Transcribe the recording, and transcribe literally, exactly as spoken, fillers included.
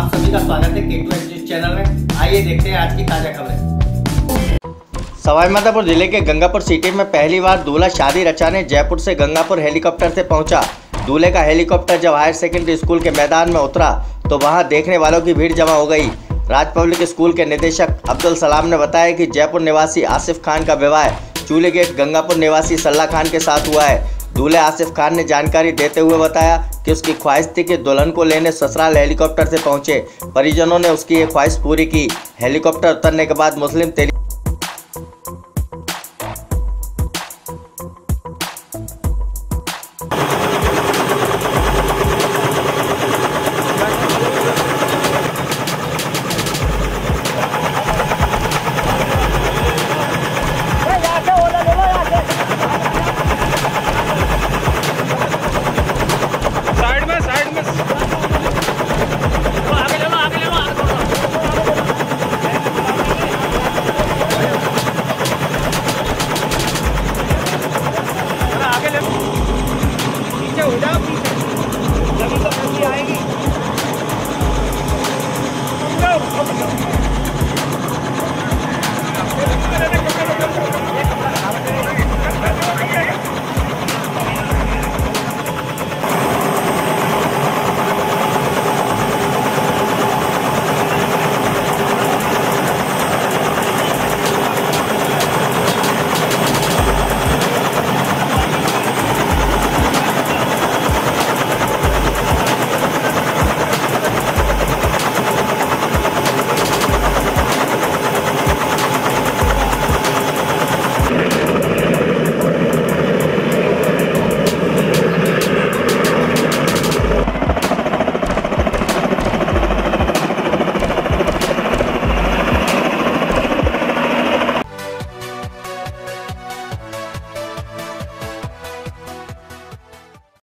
आप सभी का स्वागत है के टू एस न्यूज चैनल में। आइए देखते हैं आज की ताजा खबरें। सवाईमाधोपुर जिले के गंगापुर सिटी में पहली बार दूल्हा शादी रचाने जयपुर से गंगापुर हेलीकॉप्टर से पहुंचा। दूल्हे का हेलीकॉप्टर जब हायर सेकेंडरी स्कूल के मैदान में उतरा तो वहां देखने वालों की भीड़ जमा हो गई। राज पब्लिक स्कूल के निदेशक अब्दुल सलाम ने बताया कि जयपुर निवासी आसिफ खान का विवाह चूले गेट गंगापुर निवासी सल्ला खान के साथ हुआ है। दूल्हे आसिफ खान ने जानकारी देते हुए बताया कि उसकी ख्वाहिश थी कि दुल्हन को लेने ससुराल हेलीकॉप्टर से पहुंचे। परिजनों ने उसकी ये ख्वाहिश पूरी की। हेलीकॉप्टर उतरने के बाद मुस्लिम